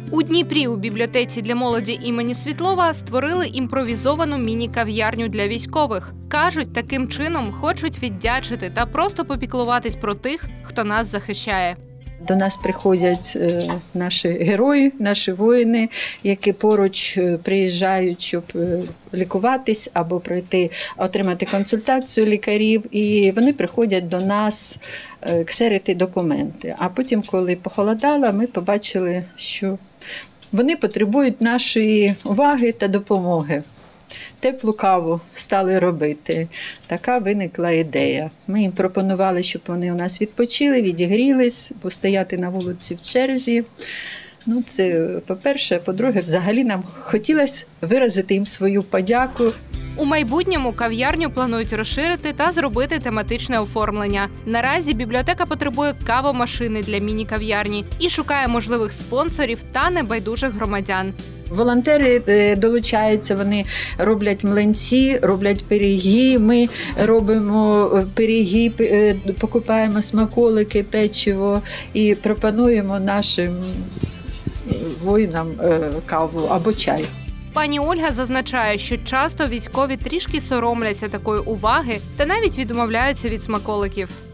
У Дніпрі у бібліотеці для молоді імені Світлова створили імпровізовану міні-кав'ярню для військових. Кажуть, таким чином хочуть віддячити та просто попіклуватись про тих, хто нас захищає. До нас приходять наші герої, наші воїни, які поруч приїжджають, щоб лікуватись або отримати консультацію лікарів. І вони приходять до нас ксерити документи. А потім, коли похолодало, ми побачили, що вони потребують нашої уваги та допомоги. Теплу каву стали робити. Така виникла ідея. Ми їм пропонували, щоб вони у нас відпочили, відігрілись, бо стояти на вулиці в черзі. Це по-перше. По-друге, взагалі нам хотілося виразити їм свою подяку. У майбутньому кав'ярню планують розширити та зробити тематичне оформлення. Наразі бібліотека потребує кавомашини для міні-кав'ярні і шукає можливих спонсорів та небайдужих громадян. Волонтери долучаються, вони роблять млинці, роблять пиріги, ми робимо пиріги, покупаємо смаколики, печиво і пропонуємо нашим воїнам каву або чай. Пані Ольга зазначає, що часто військові трішки соромляться такої уваги та навіть відмовляються від смаколиків.